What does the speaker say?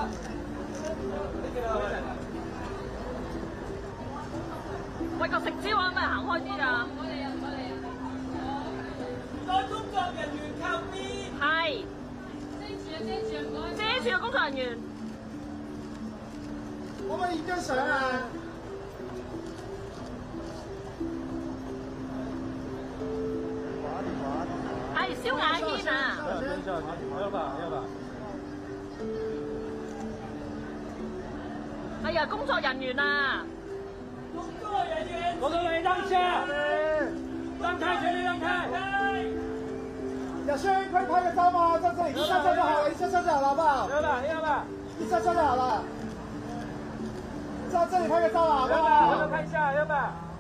喂，個食蕉可唔可以行開啲啊？ 個工作人員靠邊？ 係。遮住個工作人員。 可唔可以影張相啊？ 係蕭亞軒啊！係啊，工作人員啊！ 工作人員， 工作人员让下，让开，全力让开。 小轩，快拍个照嘛，在这里一下车就好了，一下车就好了，好不好？ 要吧， 一下车就好了，在这里拍个照啊，好不要好？ 不看一下，要不。